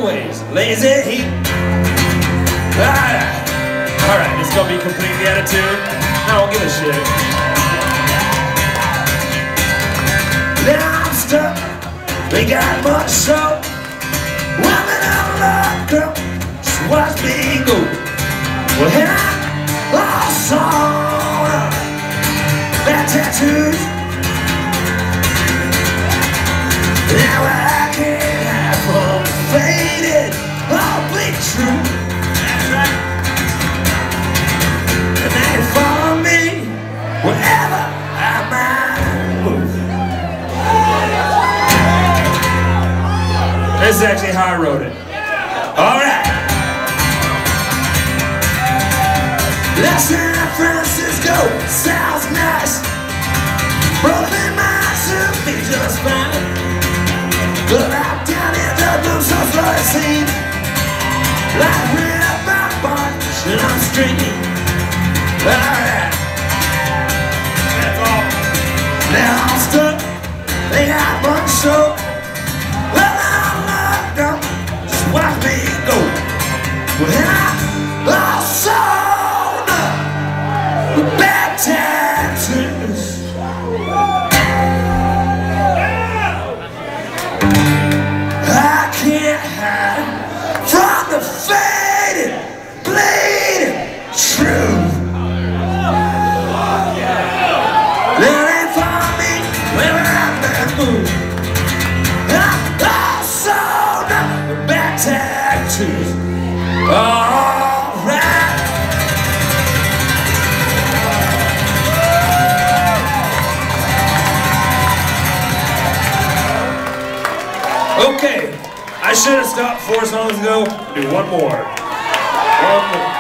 ways. Lazy heat. Alright, it's gonna be completely out of tune. I don't give a shit. Now I'm stuck. We got much soap. Woman of love, girl, just watch me go. Well, here I all sewn up. Bad tattoos. Now I can't have them faded. All bleak true. That's right. And they follow me wherever I might move. This is actually how I wrote it. Alright. San Francisco sounds nice. Brooklyn might suit me just fine. But I'm down in the blue so slow it seems. Like we're about to bunch and I'm streaming. Alright. That's all. Now I'm stuck. They got one show. Well, I'm locked up. Just watch me go. Well, I'm all sewn up with bad tattoos. I can't hide from the faded, bleeding truth. There ain't for me when I'm that mood. I'm all sewn up with bad tattoos. Alright. Okay, I should have stopped 4 songs ago. Do one more.